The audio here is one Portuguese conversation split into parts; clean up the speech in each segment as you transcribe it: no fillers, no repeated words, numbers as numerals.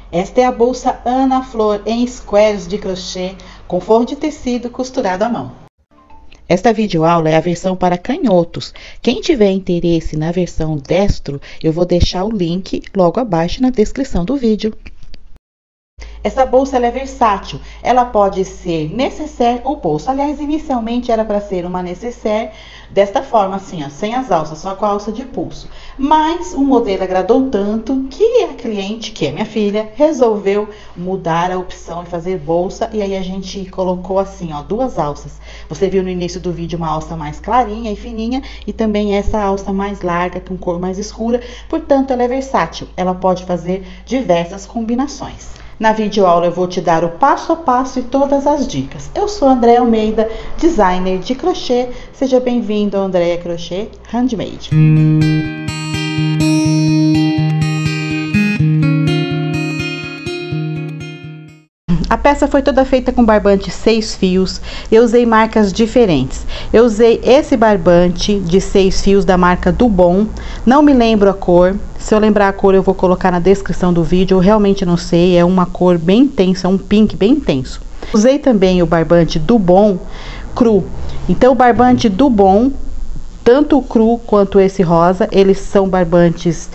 Esta é a bolsa Ana Flor em squares de crochê com forro de tecido costurado à mão. Esta videoaula é a versão para canhotos. Quem tiver interesse na versão destro, eu vou deixar o link logo abaixo na descrição do vídeo. Essa bolsa ela é versátil, ela pode ser nécessaire ou bolsa. Aliás, inicialmente era para ser uma nécessaire desta forma, assim, ó, sem as alças, só com a alça de pulso. Mas o modelo agradou tanto que a cliente, que é minha filha, resolveu mudar a opção e fazer bolsa. E aí a gente colocou assim, ó, duas alças. Você viu no início do vídeo uma alça mais clarinha e fininha e também essa alça mais larga, com cor mais escura. Portanto, ela é versátil, ela pode fazer diversas combinações. Na videoaula eu vou te dar o passo a passo e todas as dicas. Eu sou Andréa Almeida, designer de crochê. Seja bem-vindo ao Andréa Crochê Handmade. A peça foi toda feita com barbante 6 fios. Eu usei marcas diferentes. Eu usei esse barbante de 6 fios da marca Dubon. Não me lembro a cor. Se eu lembrar a cor eu vou colocar na descrição do vídeo. Eu realmente não sei. É uma cor bem intensa, um pink bem intenso. Usei também o barbante Dubon cru. Então o barbante Dubon, tanto o cru quanto esse rosa, eles são barbantes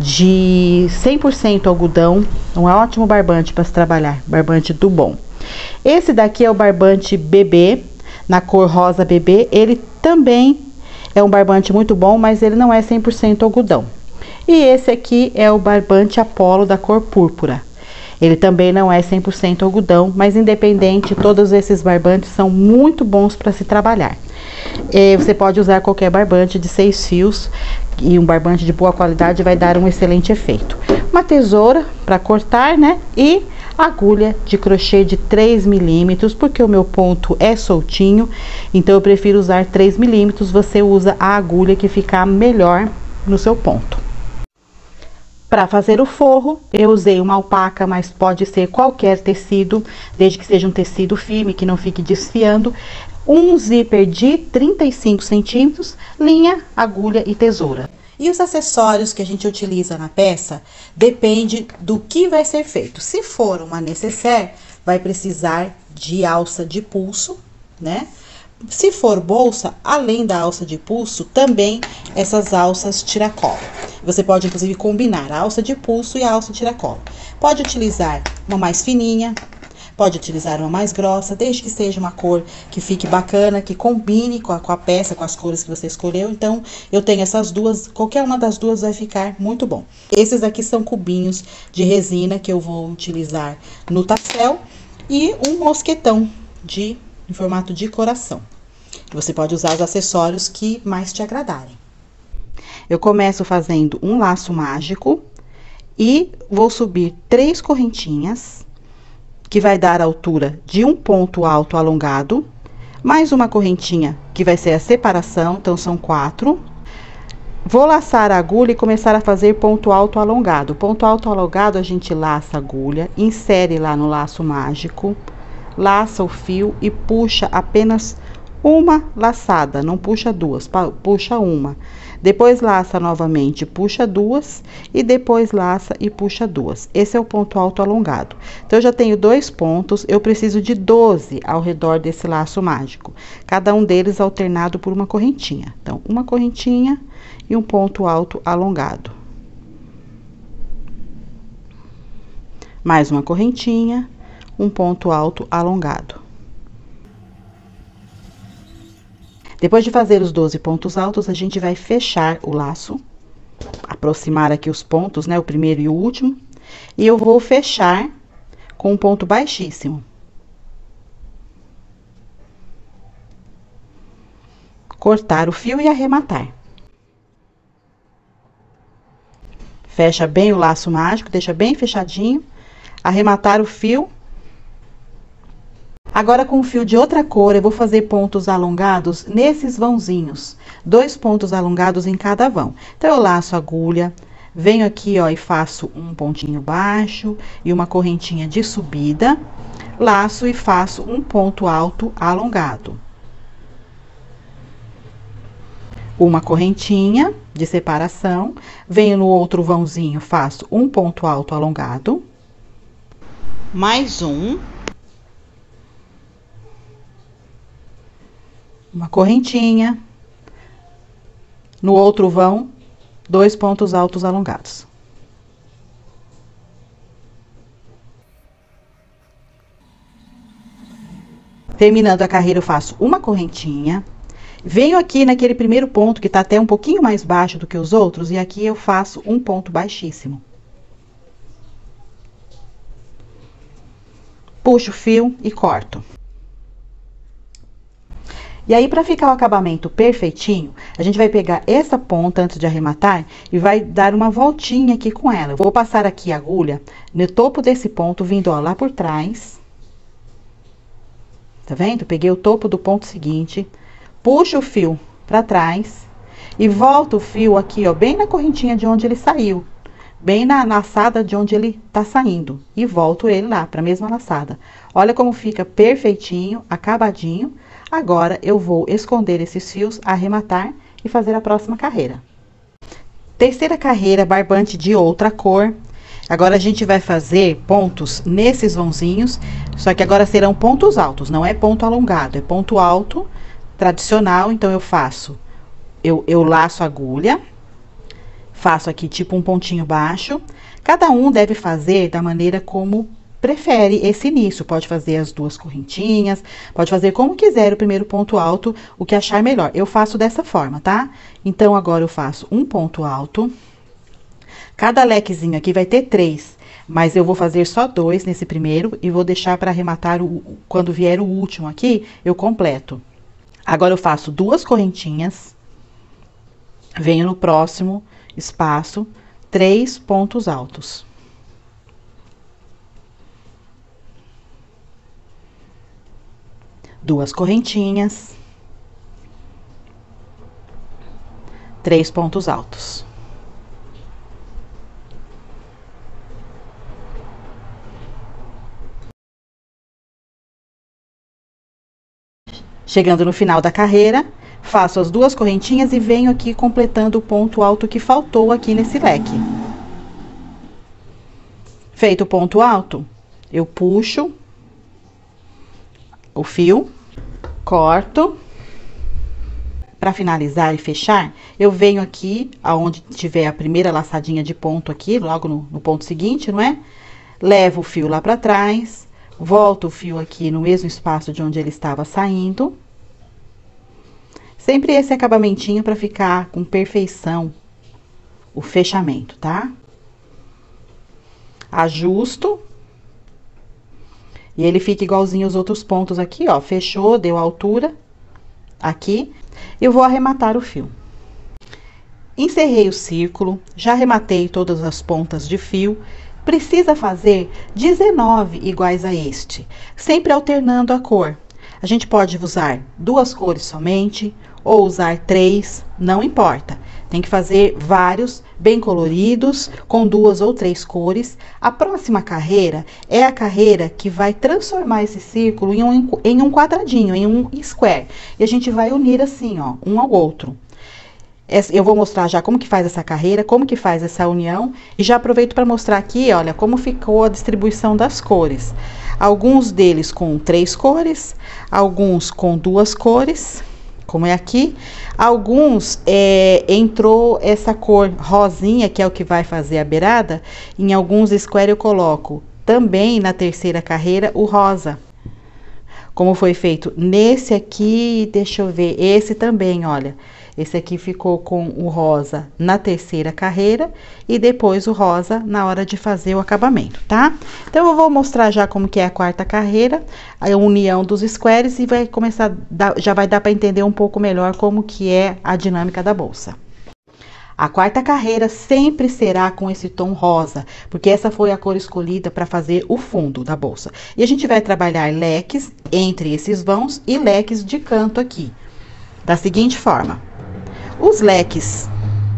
de 100% algodão. Um ótimo barbante para se trabalhar, barbante Dubon. Esse daqui é o barbante bebê, na cor rosa bebê. Ele também é um barbante muito bom, mas ele não é 100% algodão. E esse aqui é o barbante Apollo da cor púrpura. Ele também não é 100% algodão, mas independente, todos esses barbantes são muito bons para se trabalhar. Você pode usar qualquer barbante de 6 fios e um barbante de boa qualidade vai dar um excelente efeito. Uma tesoura para cortar, né? E agulha de crochê de 3 milímetros, porque o meu ponto é soltinho, então eu prefiro usar 3 milímetros. Você usa a agulha que ficar melhor no seu ponto. Para fazer o forro, eu usei uma alpaca, mas pode ser qualquer tecido, desde que seja um tecido firme, que não fique desfiando. Um zíper de 35 centímetros, linha, agulha e tesoura. E os acessórios que a gente utiliza na peça, depende do que vai ser feito. Se for uma nécessaire, vai precisar de alça de pulso, né? Se for bolsa, além da alça de pulso, também essas alças tiracolo. Você pode, inclusive, combinar a alça de pulso e a alça tiracolo. Pode utilizar uma mais fininha, pode utilizar uma mais grossa, desde que seja uma cor que fique bacana, que combine com a peça, com as cores que você escolheu. Então, eu tenho essas duas, qualquer uma das duas vai ficar muito bom. Esses aqui são cubinhos de resina que eu vou utilizar no tassel e um mosquetão em formato de coração. Você pode usar os acessórios que mais te agradarem. Eu começo fazendo um laço mágico e vou subir 3 correntinhas, que vai dar a altura de um ponto alto alongado, mais uma correntinha que vai ser a separação, então são 4. Vou laçar a agulha e começar a fazer ponto alto alongado. Ponto alto alongado, a gente laça a agulha, insere lá no laço mágico, laça o fio e puxa apenas uma laçada, não puxa duas, puxa uma. Depois laça novamente, puxa duas e depois laça e puxa duas. Esse é o ponto alto alongado. Então, eu já tenho 2 pontos, eu preciso de 12 ao redor desse laço mágico. Cada um deles alternado por uma correntinha. Então, uma correntinha e um ponto alto alongado. Mais uma correntinha, um ponto alto alongado. Depois de fazer os 12 pontos altos, a gente vai fechar o laço, aproximar aqui os pontos, né, o primeiro e o último, e eu vou fechar com um ponto baixíssimo. Cortar o fio e arrematar. Fecha bem o laço mágico, deixa bem fechadinho, arrematar o fio. Agora, com o fio de outra cor, eu vou fazer pontos alongados nesses vãozinhos. 2 pontos alongados em cada vão. Então, eu laço a agulha, venho aqui, ó, e faço um pontinho baixo e uma correntinha de subida. Laço e faço um ponto alto alongado. Uma correntinha de separação. Venho no outro vãozinho, faço um ponto alto alongado. mais uma correntinha, no outro vão 2 pontos altos alongados. Terminando a carreira, eu faço uma correntinha, venho aqui naquele primeiro ponto que tá até um pouquinho mais baixo do que os outros, e aqui eu faço um ponto baixíssimo. Puxo o fio e corto. E aí, para ficar o acabamento perfeitinho, a gente vai pegar essa ponta antes de arrematar e vai dar uma voltinha aqui com ela. Eu vou passar aqui a agulha no topo desse ponto, vindo, ó, lá por trás. Tá vendo? Peguei o topo do ponto seguinte, puxo o fio para trás e volto o fio aqui, ó, bem na correntinha de onde ele saiu. Bem na laçada de onde ele tá saindo. E volto ele lá, pra mesma laçada. Olha como fica perfeitinho, acabadinho. Agora, eu vou esconder esses fios, arrematar e fazer a próxima carreira. Terceira carreira, barbante de outra cor. Agora, a gente vai fazer pontos nesses vãozinhos, só que agora serão pontos altos, não é ponto alongado, é ponto alto, tradicional. Então, eu faço, eu laço a agulha, faço aqui tipo um pontinho baixo. Cada um deve fazer da maneira como prefere esse início. Pode fazer as 2 correntinhas, pode fazer como quiser o primeiro ponto alto, o que achar melhor. Eu faço dessa forma, tá? Então, agora eu faço um ponto alto. Cada lequezinho aqui vai ter 3, mas eu vou fazer só 2 nesse primeiro e vou deixar para arrematar quando vier o último aqui, eu completo. Agora, eu faço 2 correntinhas, venho no próximo espaço, 3 pontos altos. Duas correntinhas, 3 pontos altos. Chegando no final da carreira, faço as 2 correntinhas e venho aqui completando o ponto alto que faltou aqui nesse leque. Feito o ponto alto, eu puxo o fio, corto. Para finalizar e fechar, eu venho aqui, aonde tiver a primeira laçadinha de ponto aqui, logo no ponto seguinte, não é? Levo o fio lá para trás, volto o fio aqui no mesmo espaço de onde ele estava saindo. Sempre esse acabamentinho para ficar com perfeição o fechamento, tá? Ajusto. E ele fica igualzinho os outros pontos aqui, ó. Fechou, deu altura aqui. Eu vou arrematar o fio. Encerrei o círculo, já arrematei todas as pontas de fio. Precisa fazer 19 iguais a este, sempre alternando a cor. A gente pode usar 2 cores somente, ou usar 3, não importa. Tem que fazer vários, bem coloridos, com 2 ou 3 cores. A próxima carreira é a carreira que vai transformar esse círculo em um quadradinho, em um square. E a gente vai unir assim, ó, um ao outro. Eu vou mostrar já como que faz essa carreira, como que faz essa união. E já aproveito para mostrar aqui, olha, como ficou a distribuição das cores. Alguns deles com 3 cores, alguns com 2 cores, como é aqui. Alguns entrou essa cor rosinha, que é o que vai fazer a beirada. Em alguns square eu coloco também na terceira carreira o rosa. Como foi feito nesse aqui, deixa eu ver, esse também, olha. Esse aqui ficou com o rosa na terceira carreira e depois o rosa na hora de fazer o acabamento, tá? Então, eu vou mostrar já como que é a quarta carreira, a união dos squares, e vai começar, já vai dar para entender um pouco melhor como que é a dinâmica da bolsa. A quarta carreira sempre será com esse tom rosa, porque essa foi a cor escolhida para fazer o fundo da bolsa. E a gente vai trabalhar leques entre esses vãos e leques de canto aqui, da seguinte forma. Os leques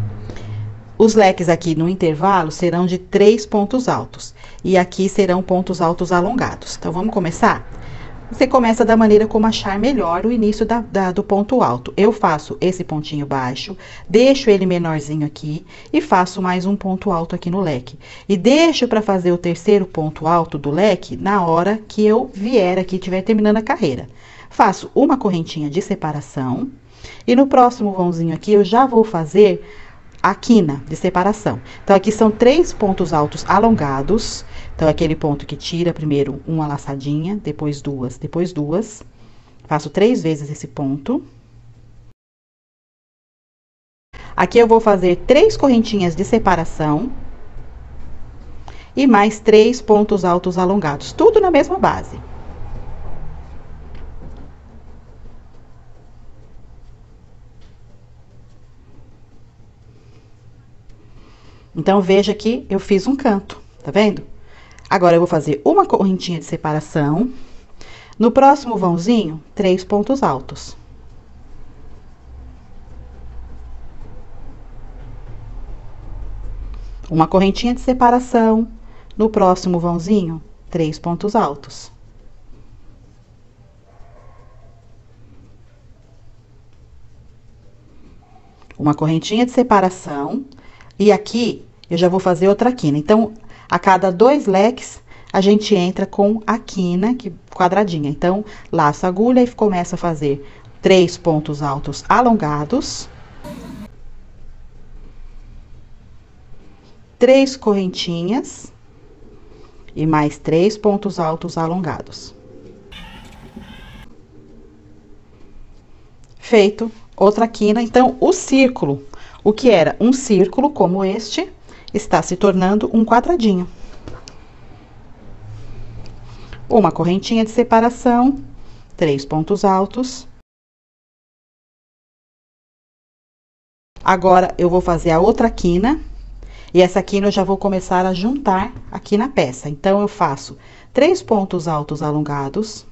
aqui no intervalo serão de 3 pontos altos. E aqui serão pontos altos alongados. Então, vamos começar? Você começa da maneira como achar melhor o início do ponto alto. Eu faço esse pontinho baixo, deixo ele menorzinho aqui e faço mais um ponto alto aqui no leque. E deixo para fazer o terceiro ponto alto do leque na hora que eu vier aqui, estiver terminando a carreira. Faço uma correntinha de separação e no próximo vãozinho aqui eu já vou fazer a quina de separação. Então, aqui são 3 pontos altos alongados. Então, aquele ponto que tira primeiro uma laçadinha, depois duas, depois duas. Faço 3 vezes esse ponto. Aqui eu vou fazer 3 correntinhas de separação. E mais 3 pontos altos alongados, tudo na mesma base. Então, veja que eu fiz um canto, tá vendo? Agora, eu vou fazer uma correntinha de separação. No próximo vãozinho, 3 pontos altos. Uma correntinha de separação. No próximo vãozinho, 3 pontos altos. Uma correntinha de separação. E aqui, eu já vou fazer outra quina. Então, a cada 2 leques, a gente entra com a quina quadradinha. Então, laço a agulha e começa a fazer 3 pontos altos alongados. 3 correntinhas. E mais 3 pontos altos alongados. Feito outra quina. Então, o círculo, o que era um círculo como este, está se tornando um quadradinho. Uma correntinha de separação, 3 pontos altos. Agora, eu vou fazer a outra quina. E essa quina eu já vou começar a juntar aqui na peça. Então, eu faço 3 pontos altos alongados.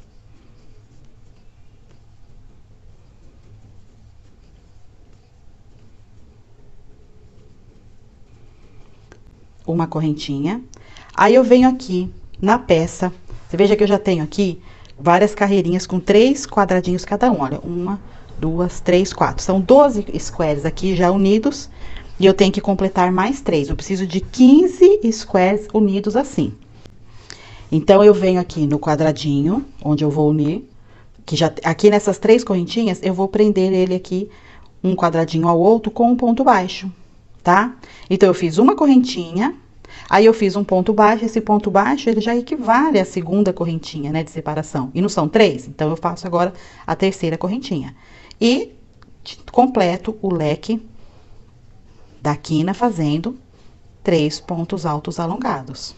Uma correntinha. Aí, eu venho aqui na peça. Você veja que eu já tenho aqui várias carreirinhas com 3 quadradinhos cada um. Olha, 1, 2, 3, 4. São 12 squares aqui já unidos. E eu tenho que completar mais 3. Eu preciso de 15 squares unidos assim. Então, eu venho aqui no quadradinho, onde eu vou unir. Que já, aqui nessas 3 correntinhas, eu vou prender ele aqui, um quadradinho ao outro, com um ponto baixo, tá? Então, eu fiz uma correntinha, aí eu fiz um ponto baixo, esse ponto baixo, ele já equivale à segunda correntinha, né, de separação. E não são 3? Então, eu faço agora a terceira correntinha. E completo o leque da quina fazendo 3 pontos altos alongados.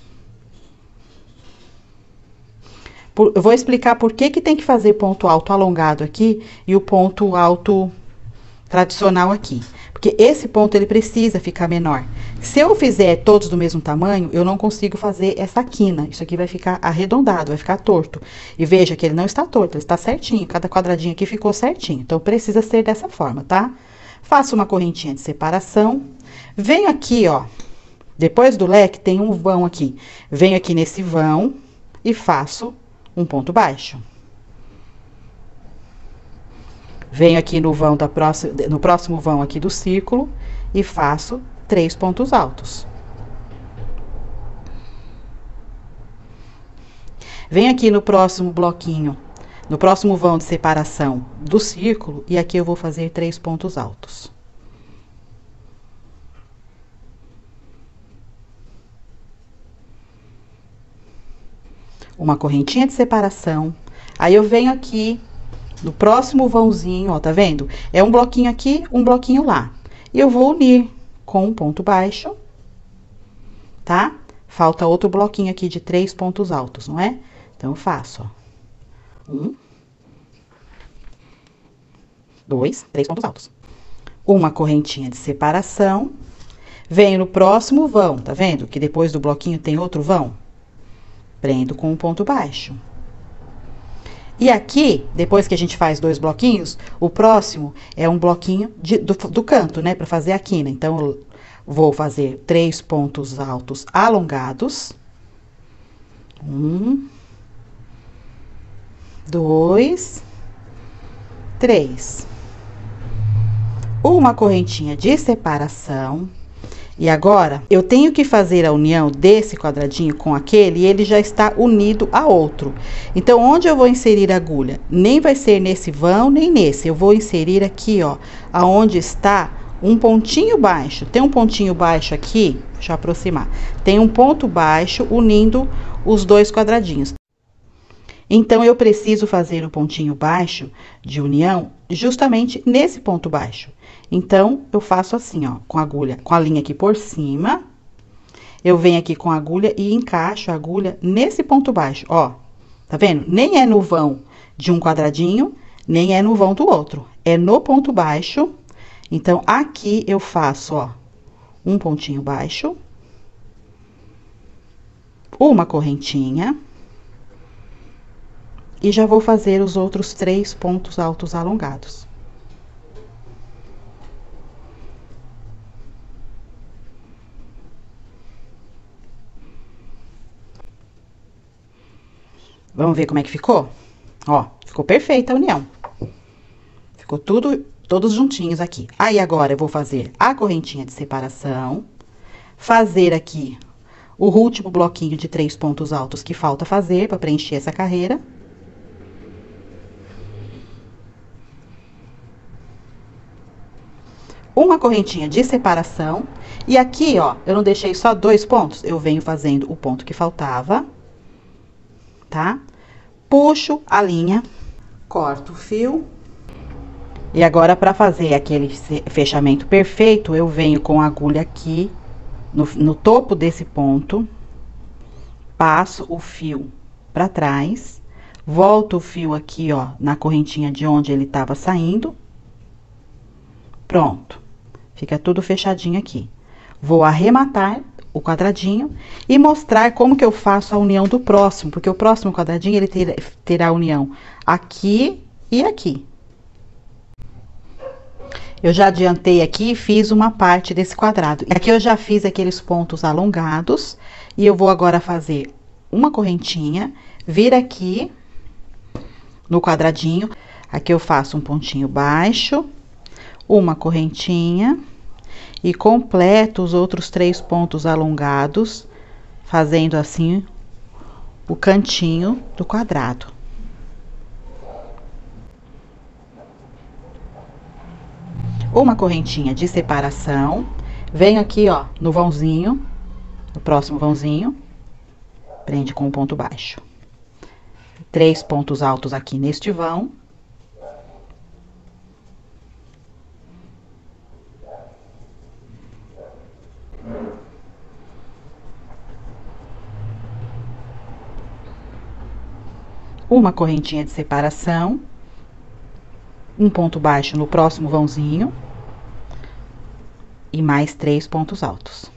Eu vou explicar por que tem que fazer ponto alto alongado aqui e o ponto alto tradicional aqui. Porque esse ponto, ele precisa ficar menor. Se eu fizer todos do mesmo tamanho, eu não consigo fazer essa quina. Isso aqui vai ficar arredondado, vai ficar torto. E veja que ele não está torto, ele está certinho. Cada quadradinho aqui ficou certinho. Então, precisa ser dessa forma, tá? Faço uma correntinha de separação. Venho aqui, ó. Depois do leque, tem um vão aqui. Venho aqui nesse vão e faço um ponto baixo. Venho aqui no vão no próximo vão aqui do círculo e faço 3 pontos altos. Venho aqui no próximo bloquinho, no próximo vão de separação do círculo, e aqui eu vou fazer 3 pontos altos. Uma correntinha de separação. Aí, eu venho aqui no próximo vãozinho, ó, tá vendo? É um bloquinho aqui, um bloquinho lá. E eu vou unir com um ponto baixo, tá? Falta outro bloquinho aqui de 3 pontos altos, não é? Então, eu faço, ó. 1, 2, 3 pontos altos. Uma correntinha de separação. Venho no próximo vão, tá vendo? Que depois do bloquinho tem outro vão. Prendo com um ponto baixo. E aqui, depois que a gente faz 2 bloquinhos, o próximo é um bloquinho do canto, né? Pra fazer a quina. Então, eu vou fazer 3 pontos altos alongados. 1, 2, 3. Uma correntinha de separação. E agora, eu tenho que fazer a união desse quadradinho com aquele, e ele já está unido a outro. Então, onde eu vou inserir a agulha? Nem vai ser nesse vão, nem nesse. Eu vou inserir aqui, ó, aonde está um pontinho baixo. Tem um pontinho baixo aqui, deixa eu aproximar. Tem um ponto baixo unindo os dois quadradinhos. Então, eu preciso fazer o pontinho baixo de união justamente nesse ponto baixo. Então, eu faço assim, ó, com a agulha, com a linha aqui por cima. Eu venho aqui com a agulha e encaixo a agulha nesse ponto baixo, ó. Tá vendo? Nem é no vão de um quadradinho, nem é no vão do outro. É no ponto baixo. Então, aqui eu faço, ó, um pontinho baixo. Uma correntinha. E já vou fazer os outros 3 pontos altos alongados. Vamos ver como é que ficou? Ó, ficou perfeita a união. Ficou todos juntinhos aqui. Aí, agora, eu vou fazer a correntinha de separação. Fazer aqui o último bloquinho de 3 pontos altos que falta fazer para preencher essa carreira. Uma correntinha de separação. E aqui, ó, eu não deixei só 2 pontos. Eu venho fazendo o ponto que faltava. Tá? Puxo a linha, corto o fio. E agora, para fazer aquele fechamento perfeito, eu venho com a agulha aqui, no topo desse ponto. Passo o fio para trás. Volto o fio aqui, ó, na correntinha de onde ele tava saindo. Pronto. Fica tudo fechadinho aqui. Vou arrematar o quadradinho e mostrar como que eu faço a união do próximo, porque o próximo quadradinho, ele terá a união aqui e aqui. Eu já adiantei aqui e fiz uma parte desse quadrado. Aqui eu já fiz aqueles pontos alongados, e eu vou agora fazer uma correntinha, vir aqui no quadradinho, aqui eu faço um pontinho baixo, uma correntinha, e completo os outros 3 pontos alongados, fazendo assim o cantinho do quadrado. Uma correntinha de separação, venho aqui, ó, no vãozinho, no próximo vãozinho, prende com um ponto baixo. 3 pontos altos aqui neste vão. Uma correntinha de separação, um ponto baixo no próximo vãozinho e mais 3 pontos altos.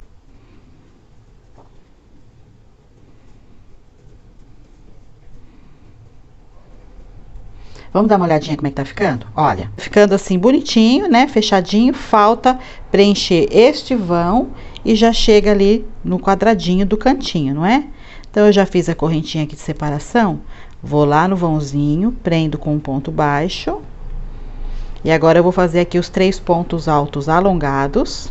Vamos dar uma olhadinha como é que tá ficando? Olha, ficando assim bonitinho, né? Fechadinho, falta preencher este vão e já chega ali no quadradinho do cantinho, não é? Então, eu já fiz a correntinha aqui de separação, vou lá no vãozinho, prendo com um ponto baixo. E agora, eu vou fazer aqui os 3 pontos altos alongados.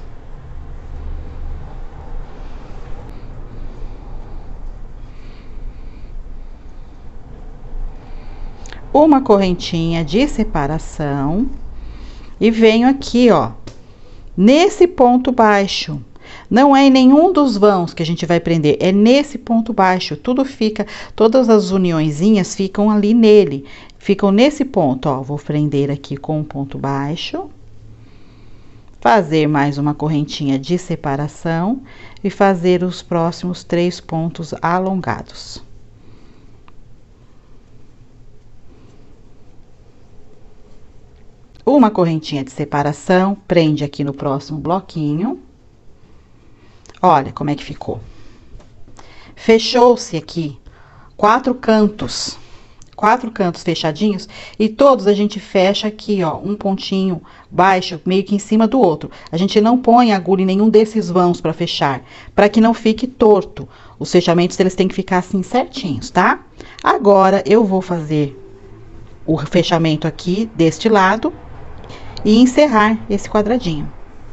Uma correntinha de separação. E venho aqui, ó, nesse ponto baixo. Não é em nenhum dos vãos que a gente vai prender, é nesse ponto baixo. Tudo fica, todas as uniõezinhas ficam ali nele. Ficam nesse ponto, ó. Vou prender aqui com um ponto baixo. Fazer mais uma correntinha de separação. E fazer os próximos 3 pontos alongados. Uma correntinha de separação, prende aqui no próximo bloquinho. Olha como é que ficou. Fechou-se aqui 4 cantos fechadinhos, e todos a gente fecha aqui, ó, um pontinho baixo, meio que em cima do outro. A gente não põe agulha em nenhum desses vãos para fechar, para que não fique torto. Os fechamentos, eles têm que ficar assim certinhos, tá? Agora, eu vou fazer o fechamento aqui deste lado e encerrar esse quadradinho.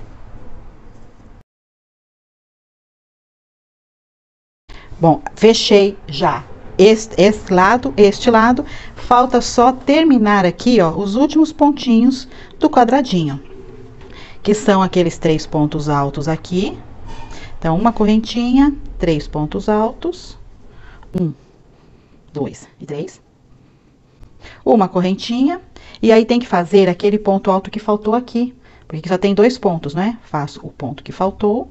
Bom, fechei já este lado, falta só terminar aqui, ó, os últimos pontinhos do quadradinho, que são aqueles 3 pontos altos aqui. Então, uma correntinha, 3 pontos altos, 1, 2 e 3. Uma correntinha, e aí tem que fazer aquele ponto alto que faltou aqui, porque só tem 2 pontos, né? Faço o ponto que faltou,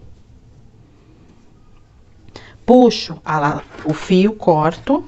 puxo o fio, corto,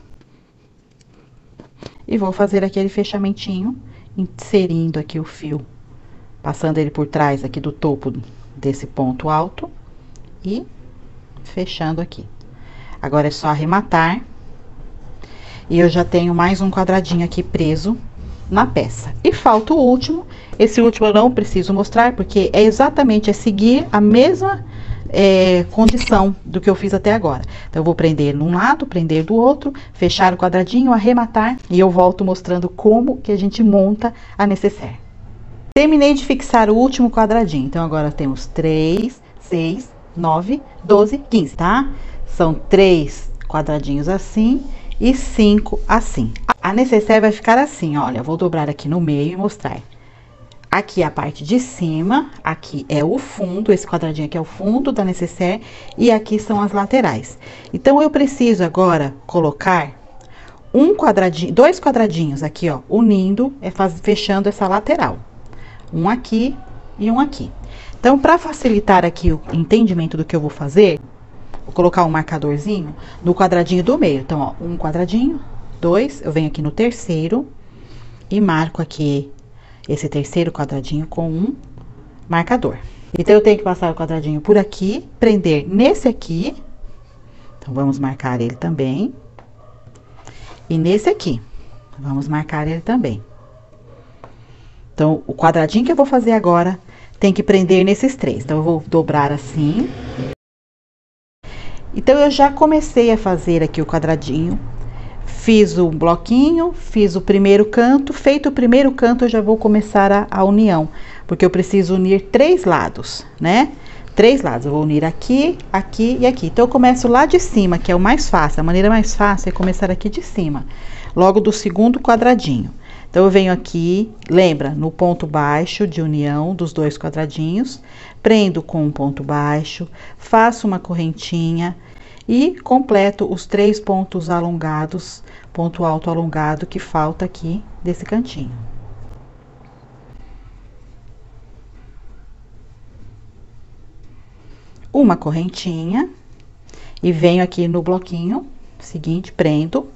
e vou fazer aquele fechamentinho, inserindo aqui o fio, passando ele por trás aqui do topo desse ponto alto, e fechando aqui. Agora é só arrematar, e eu já tenho mais um quadradinho aqui preso na peça. E falta o último, esse último eu não preciso mostrar, porque é exatamente seguir a mesma condição do que eu fiz até agora. Então, eu vou prender num lado, prender do outro, fechar o quadradinho, arrematar, e eu volto mostrando como que a gente monta a nécessaire. Terminei de fixar o último quadradinho, então agora temos 3, 6, 9, 12, 15, tá? São 3 quadradinhos assim e 5 assim. A nécessaire vai ficar assim, olha, eu vou dobrar aqui no meio e mostrar. Aqui é a parte de cima, aqui é o fundo, esse quadradinho aqui é o fundo da nécessaire, e aqui são as laterais. Então, eu preciso agora colocar dois quadradinhos aqui, ó, unindo, fechando essa lateral. Um aqui e um aqui. Então, para facilitar aqui o entendimento do que eu vou fazer, vou colocar um marcadorzinho no quadradinho do meio. Então, ó, um quadradinho, 2, eu venho aqui no terceiro e marco aqui esse terceiro quadradinho com um marcador. Então, eu tenho que passar o quadradinho por aqui, prender nesse aqui. Então, vamos marcar ele também. E nesse aqui, vamos marcar ele também. Então, o quadradinho que eu vou fazer agora tem que prender nesses 3. Então, eu vou dobrar assim. Então, eu já comecei a fazer aqui o quadradinho. Fiz o bloquinho, fiz o primeiro canto. Feito o primeiro canto, eu já vou começar a união. Porque eu preciso unir 3 lados, né? 3 lados. Eu vou unir aqui, aqui e aqui. Então, eu começo lá de cima, que é o mais fácil. A maneira mais fácil é começar aqui de cima. Logo do segundo quadradinho. Então, eu venho aqui, lembra, no ponto baixo de união dos 2 quadradinhos. Prendo com um ponto baixo, faço uma correntinha e completo os 3 pontos alongados, ponto alto alongado que falta aqui desse cantinho. Uma correntinha e venho aqui no bloquinho seguinte, prendo.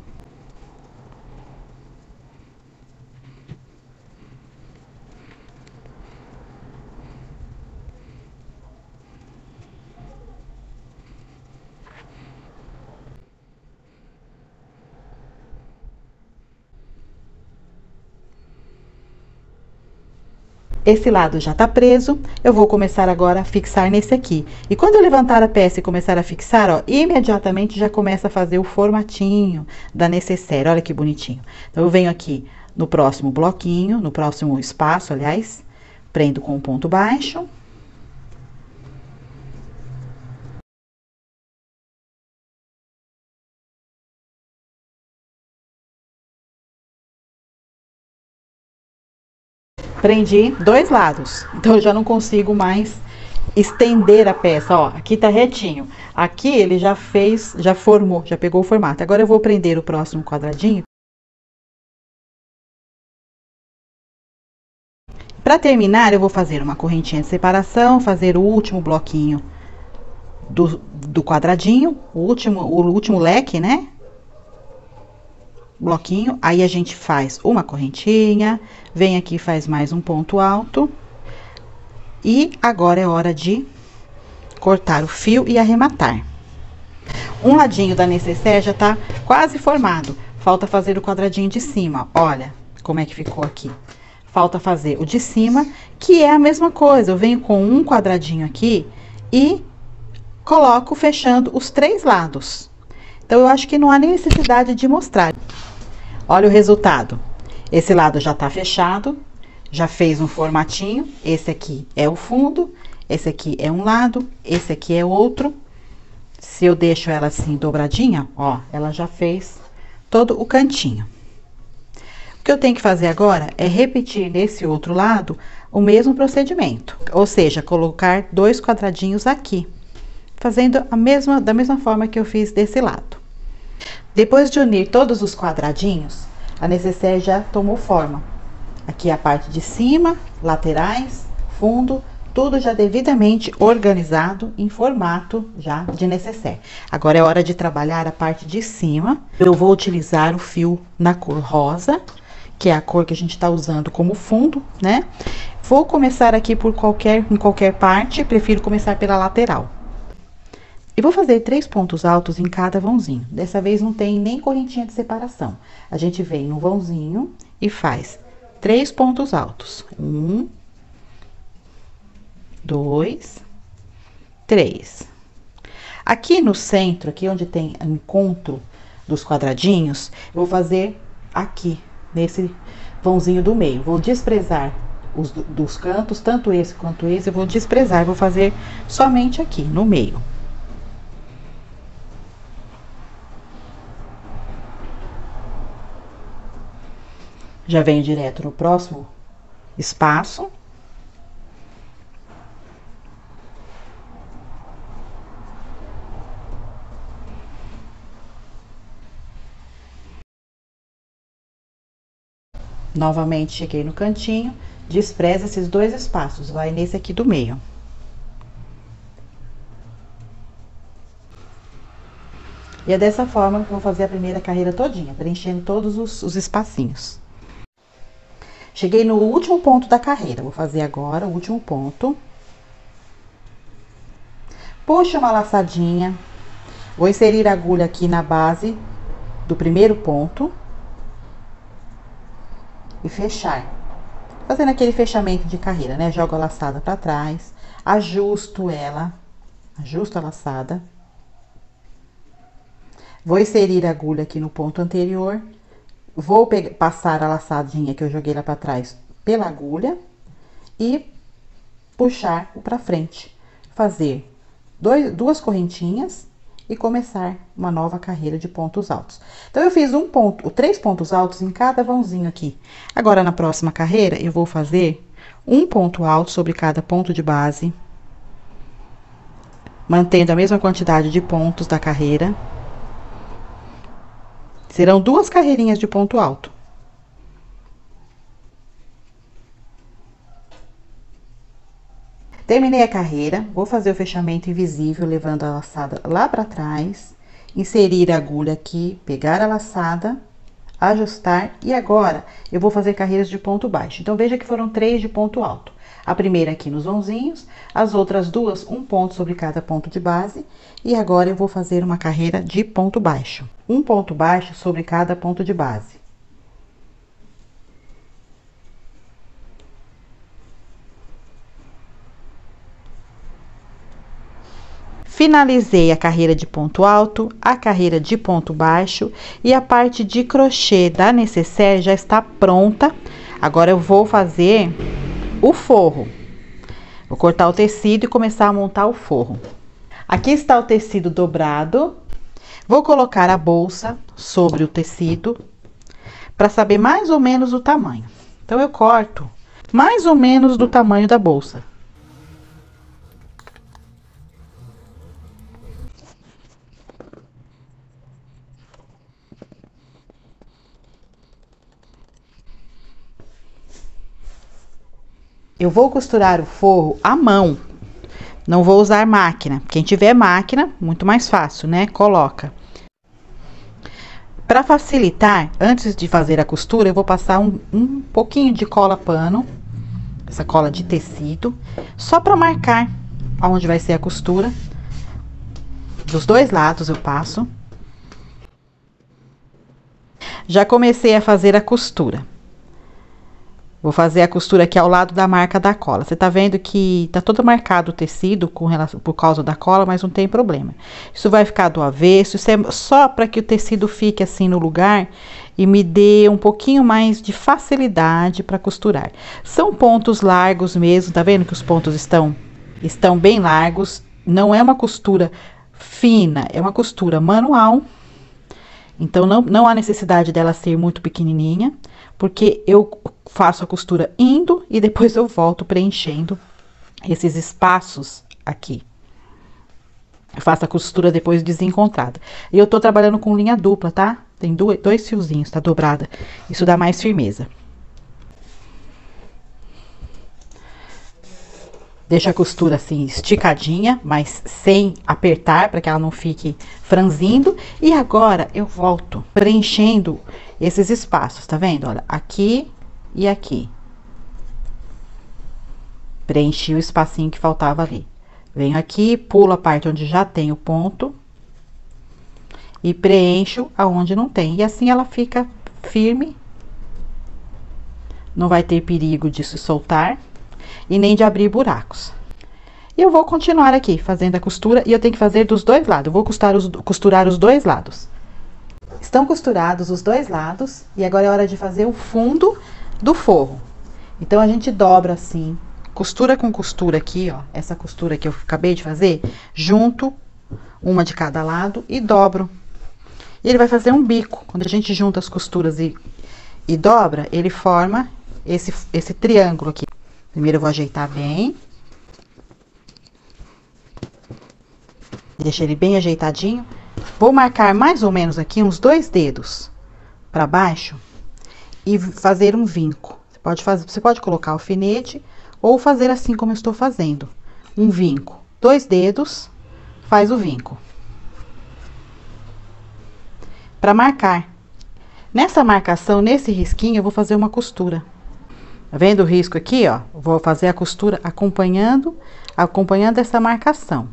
Esse lado já tá preso, eu vou começar agora a fixar nesse aqui. E quando eu levantar a peça e começar a fixar, ó, imediatamente já começa a fazer o formatinho da nécessaire, olha que bonitinho. Então, eu venho aqui no próximo bloquinho, no próximo espaço, aliás, prendo com um ponto baixo. Prendi 2 lados, então eu já não consigo mais estender a peça, ó, aqui tá retinho. Aqui ele já fez, já formou, já pegou o formato. Agora eu vou prender o próximo quadradinho. Para terminar, eu vou fazer uma correntinha de separação, fazer o último bloquinho do quadradinho, o último leque, né? Bloquinho, aí a gente faz uma correntinha, vem aqui, faz mais um ponto alto. E agora é hora de cortar o fio e arrematar. Um ladinho da nécessaire já tá quase formado. Falta fazer o quadradinho de cima, olha como é que ficou aqui. Falta fazer o de cima, que é a mesma coisa. Eu venho com um quadradinho aqui e coloco fechando os 3 lados. Então, eu acho que não há necessidade de mostrar. Olha o resultado. Esse lado já tá fechado, já fez um formatinho. Esse aqui é o fundo, esse aqui é um lado, esse aqui é outro. Se eu deixo ela assim dobradinha, ó, ela já fez todo o cantinho. O que eu tenho que fazer agora é repetir nesse outro lado o mesmo procedimento. Ou seja, colocar 2 quadradinhos aqui, fazendo da mesma forma que eu fiz desse lado. Depois de unir todos os quadradinhos, a necessaire já tomou forma. Aqui a parte de cima, laterais, fundo, tudo já devidamente organizado em formato já de necessaire. Agora é hora de trabalhar a parte de cima. Eu vou utilizar o fio na cor rosa, que é a cor que a gente tá usando como fundo, né? Vou começar aqui em qualquer parte, prefiro começar pela lateral. E vou fazer 3 pontos altos em cada vãozinho. Dessa vez não tem nem correntinha de separação. A gente vem no vãozinho e faz 3 pontos altos. 1, 2, 3. Aqui no centro, aqui onde tem o encontro dos quadradinhos, eu vou fazer aqui, nesse vãozinho do meio. Vou desprezar os dos cantos, tanto esse quanto esse, eu vou desprezar, vou fazer somente aqui, no meio. Já venho direto no próximo espaço. Novamente, cheguei no cantinho, despreza esses 2 espaços, vai nesse aqui do meio. E é dessa forma que eu vou fazer a primeira carreira todinha, preenchendo todos os espacinhos. Cheguei no último ponto da carreira, vou fazer agora o último ponto. Puxa uma laçadinha, vou inserir a agulha aqui na base do primeiro ponto. E fechar. Fazendo aquele fechamento de carreira, né? Jogo a laçada pra trás, ajusto ela, ajusto a laçada. Vou inserir a agulha aqui no ponto anterior. Vou passar a laçadinha que eu joguei lá pra trás pela agulha e puxar pra frente. Fazer 2 correntinhas e começar uma nova carreira de pontos altos. Então, eu fiz 3 pontos altos em cada vãozinho aqui. Agora, na próxima carreira, eu vou fazer um ponto alto sobre cada ponto de base, mantendo a mesma quantidade de pontos da carreira. Serão 2 carreirinhas de ponto alto. Terminei a carreira, vou fazer o fechamento invisível, levando a laçada lá pra trás, inserir a agulha aqui, pegar a laçada, ajustar, e agora eu vou fazer carreiras de ponto baixo. Então, veja que foram 3 de ponto alto. A primeira aqui nos vãozinhos, as outras 2, um ponto sobre cada ponto de base, e agora eu vou fazer uma carreira de ponto baixo. Um ponto baixo sobre cada ponto de base. Finalizei a carreira de ponto alto, a carreira de ponto baixo e a parte de crochê da necessaire já está pronta. Agora eu vou fazer o forro. Vou cortar o tecido e começar a montar o forro. Aqui está o tecido dobrado. Vou colocar a bolsa sobre o tecido para saber mais ou menos o tamanho. Então, eu corto mais ou menos do tamanho da bolsa. Eu vou costurar o forro à mão. Não vou usar máquina. Quem tiver máquina, muito mais fácil, né? Coloca. Para facilitar, antes de fazer a costura, eu vou passar um pouquinho de cola pano, essa cola de tecido, só para marcar aonde vai ser a costura. Dos 2 lados eu passo. Já comecei a fazer a costura. Vou fazer a costura aqui ao lado da marca da cola. Você tá vendo que tá todo marcado o tecido por causa da cola, mas não tem problema. Isso vai ficar do avesso, isso é só para que o tecido fique assim no lugar e me dê um pouquinho mais de facilidade para costurar. São pontos largos mesmo, tá vendo que os pontos estão bem largos. Não é uma costura fina, é uma costura manual. Então, não há necessidade dela ser muito pequenininha, porque eu faço a costura indo e depois eu volto preenchendo esses espaços aqui. Eu faço a costura depois desencontrada. E eu tô trabalhando com linha dupla, tá? Tem dois fiozinhos, tá dobrada. Isso dá mais firmeza. Deixa a costura assim esticadinha, mas sem apertar, para que ela não fique franzindo. E agora eu volto preenchendo esses espaços, tá vendo? Olha, aqui e aqui. Preenchi o espacinho que faltava ali. Venho aqui, pulo a parte onde já tem o ponto. E preencho aonde não tem. E assim ela fica firme. Não vai ter perigo de se soltar. E nem de abrir buracos. E eu vou continuar aqui fazendo a costura, e eu tenho que fazer dos dois lados. Eu vou costurar os dois lados. Estão costurados os dois lados, e agora é hora de fazer o fundo do forro. Então, a gente dobra assim, costura com costura aqui, ó, essa costura que eu acabei de fazer, junto, uma de cada lado, e dobro. E ele vai fazer um bico. Quando a gente junta as costuras e dobra, ele forma esse triângulo aqui. Primeiro eu vou ajeitar bem. Deixa ele bem ajeitadinho. Vou marcar mais ou menos aqui uns 2 dedos para baixo e fazer um vinco. Você pode colocar alfinete ou fazer assim como eu estou fazendo. Um vinco. 2 dedos, faz o vinco. Para marcar. Nessa marcação, nesse risquinho, eu vou fazer uma costura. Tá vendo o risco aqui, ó? Vou fazer a costura acompanhando essa marcação.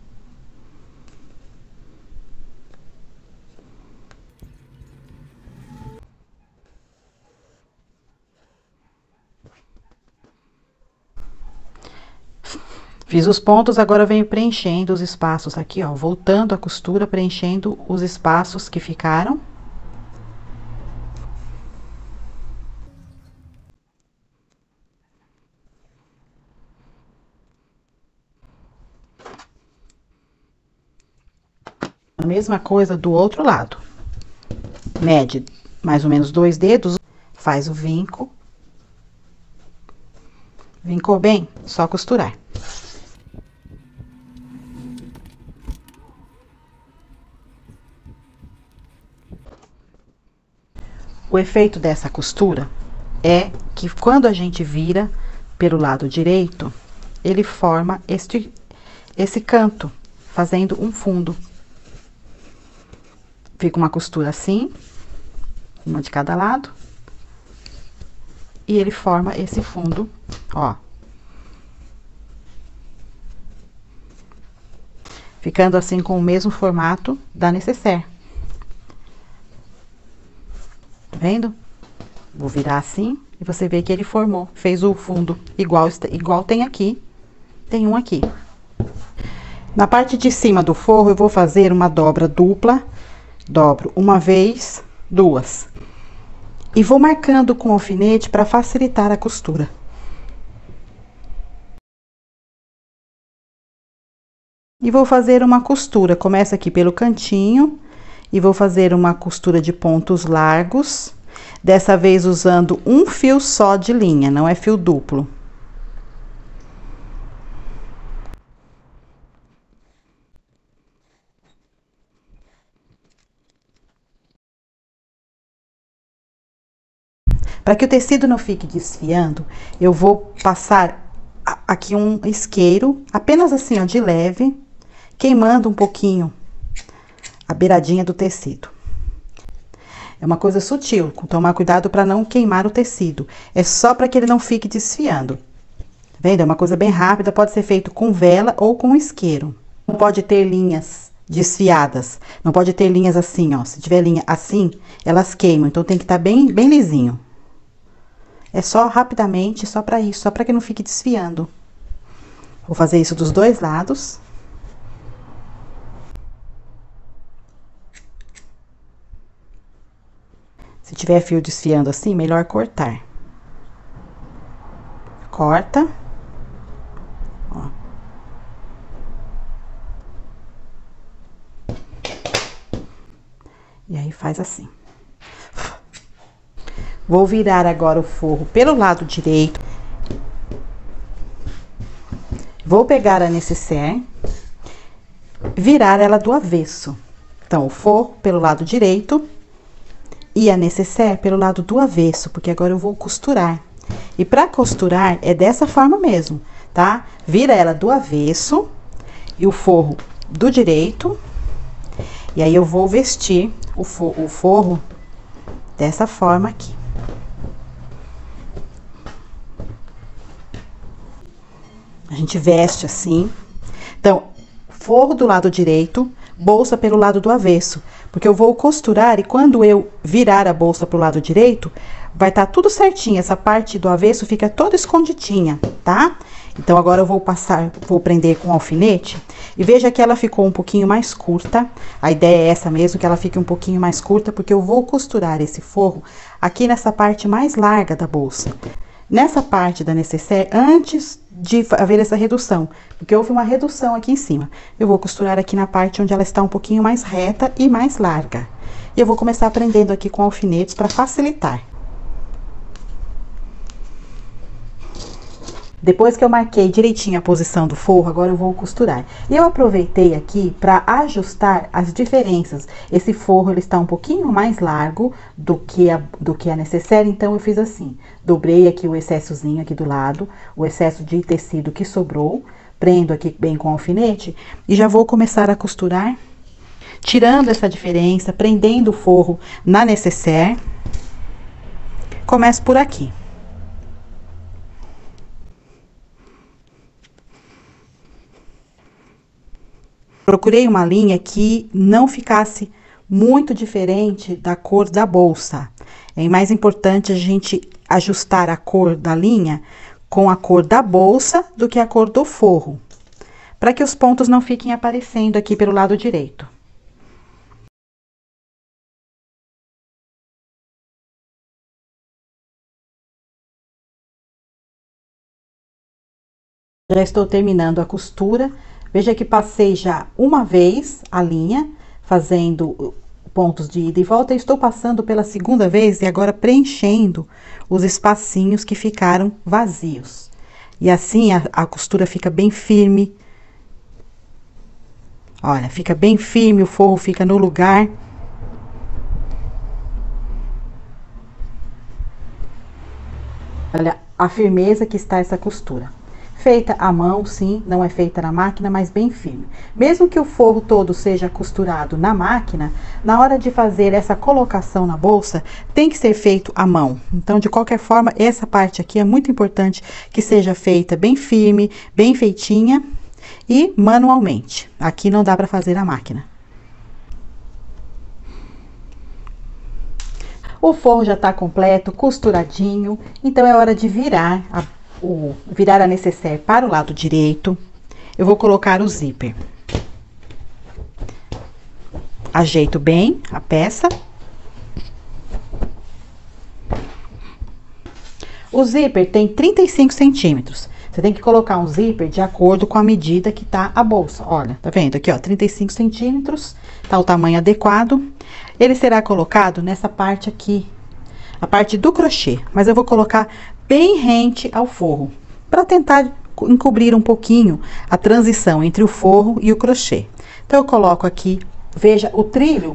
Fiz os pontos, agora venho preenchendo os espaços aqui, ó. Voltando a costura, preenchendo os espaços que ficaram. A mesma coisa do outro lado. Mede mais ou menos 2 dedos, faz o vinco. Vincou bem? Só costurar. O efeito dessa costura é que quando a gente vira pelo lado direito, ele forma esse canto, fazendo um fundo. Fica uma costura assim, uma de cada lado. E ele forma esse fundo, ó. Ficando assim com o mesmo formato da necessaire. Tá vendo? Vou virar assim e você vê que ele formou, fez o fundo igual tem aqui, tem um aqui. Na parte de cima do forro, eu vou fazer uma dobra dupla. Dobro uma vez, 2. E vou marcando com alfinete para facilitar a costura. E vou fazer uma costura. Começo aqui pelo cantinho e vou fazer uma costura de pontos largos. Dessa vez usando um fio só de linha, não é fio duplo. Para que o tecido não fique desfiando, eu vou passar aqui um isqueiro, apenas assim, ó, de leve, queimando um pouquinho a beiradinha do tecido. É uma coisa sutil, tomar cuidado para não queimar o tecido. É só para que ele não fique desfiando. Tá vendo? É uma coisa bem rápida, pode ser feito com vela ou com isqueiro. Não pode ter linhas desfiadas, não pode ter linhas assim, ó. Se tiver linha assim, elas queimam, então tem que estar bem lisinho. É só rapidamente, só pra isso, só pra que não fique desfiando. Vou fazer isso dos dois lados. Se tiver fio desfiando assim, melhor cortar. Corta. Ó. E aí faz assim. Vou virar agora o forro pelo lado direito. Vou pegar a nécessaire, virar ela do avesso. Então, o forro pelo lado direito e a nécessaire pelo lado do avesso, porque agora eu vou costurar. E pra costurar é dessa forma mesmo, tá? Vira ela do avesso e o forro do direito. E aí eu vou vestir o forro dessa forma aqui. A gente veste assim. Então, forro do lado direito, bolsa pelo lado do avesso. Porque eu vou costurar e quando eu virar a bolsa pro lado direito, vai estar tudo certinho. Essa parte do avesso fica toda escondidinha, tá? Então, agora eu vou vou prender com alfinete. E veja que ela ficou um pouquinho mais curta. A ideia é essa mesmo, que ela fique um pouquinho mais curta, porque eu vou costurar esse forro aqui nessa parte mais larga da bolsa. Nessa parte da nécessaire, antes de haver essa redução, porque houve uma redução aqui em cima. Eu vou costurar aqui na parte onde ela está um pouquinho mais reta e mais larga. E eu vou começar prendendo aqui com alfinetes para facilitar. Depois que eu marquei direitinho a posição do forro, agora eu vou costurar. E eu aproveitei aqui para ajustar as diferenças. Esse forro, ele está um pouquinho mais largo do que a nécessaire, então eu fiz assim. Dobrei aqui o excessozinho aqui do lado, o excesso de tecido que sobrou. Prendo aqui bem com alfinete e já vou começar a costurar, tirando essa diferença, prendendo o forro na nécessaire. Começo por aqui. Procurei uma linha que não ficasse muito diferente da cor da bolsa. É mais importante a gente ajustar a cor da linha com a cor da bolsa do que a cor do forro, para que os pontos não fiquem aparecendo aqui pelo lado direito. Já estou terminando a costura. Veja que passei já uma vez a linha, fazendo pontos de ida e volta. Estou passando pela segunda vez e agora preenchendo os espacinhos que ficaram vazios. E assim a costura fica bem firme. Olha, fica bem firme, o forro fica no lugar. Olha a firmeza que está essa costura. Feita à mão, sim, não é feita na máquina, mas bem firme. Mesmo que o forro todo seja costurado na máquina, na hora de fazer essa colocação na bolsa, tem que ser feito à mão. Então, de qualquer forma, essa parte aqui é muito importante que seja feita bem firme, bem feitinha e manualmente. Aqui não dá para fazer na máquina. O forro já tá completo, costuradinho, então é hora de virar a nécessaire para o lado direito. Eu vou colocar o zíper. Ajeito bem a peça. O zíper tem 35 centímetros. Você tem que colocar um zíper de acordo com a medida que tá a bolsa. Olha, tá vendo aqui, ó, 35 centímetros, tá o tamanho adequado. Ele será colocado nessa parte aqui, a parte do crochê, mas eu vou colocar bem rente ao forro, para tentar encobrir um pouquinho a transição entre o forro e o crochê. Então, eu coloco aqui, veja, o trilho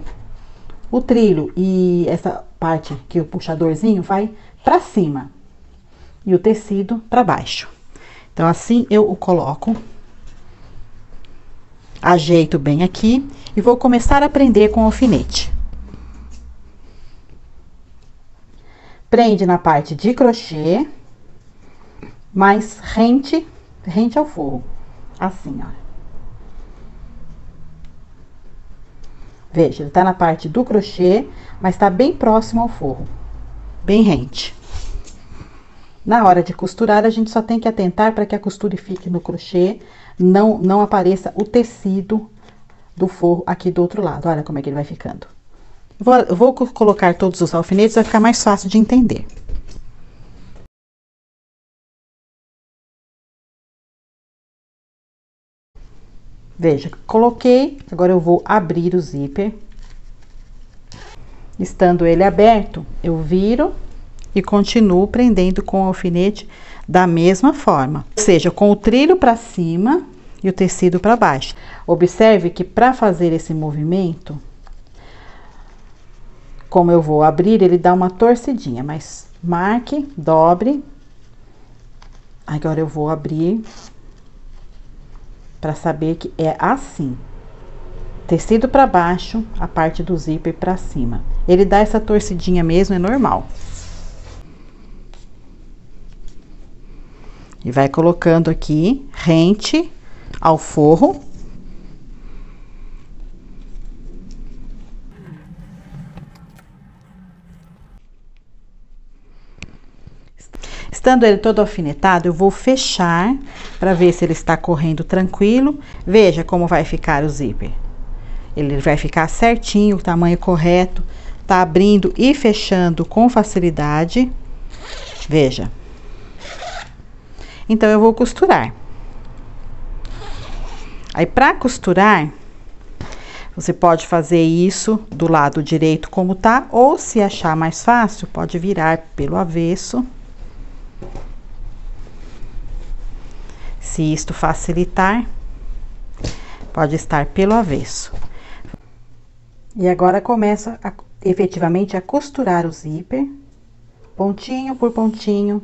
e essa parte que o puxadorzinho vai para cima e o tecido para baixo. Então, assim eu o coloco, ajeito bem aqui e vou começar a prender com alfinete. Prende na parte de crochê, mas rente ao forro, assim, ó. Veja, ele tá na parte do crochê, mas tá bem próximo ao forro, bem rente. Na hora de costurar, a gente só tem que atentar para que a costura fique no crochê, não apareça o tecido do forro aqui do outro lado. Olha como é que ele vai ficando. Vou colocar todos os alfinetes, vai ficar mais fácil de entender. Veja, coloquei, agora eu vou abrir o zíper. Estando ele aberto, eu viro e continuo prendendo com o alfinete da mesma forma. Ou seja, com o trilho para cima e o tecido para baixo. Observe que para fazer esse movimento, como eu vou abrir, ele dá uma torcidinha, mas marque, dobre. Agora eu vou abrir para saber que é assim. Tecido para baixo, a parte do zíper para cima. Ele dá essa torcidinha mesmo, é normal. E vai colocando aqui, rente ao forro. Estando ele todo alfinetado, eu vou fechar para ver se ele está correndo tranquilo. Veja como vai ficar o zíper. Ele vai ficar certinho, o tamanho correto, tá abrindo e fechando com facilidade. Veja. Então, eu vou costurar. Aí, para costurar, você pode fazer isso do lado direito como tá, ou se achar mais fácil, pode virar pelo avesso. Se isto facilitar, pode estar pelo avesso. E agora começa efetivamente a costurar o zíper, pontinho por pontinho,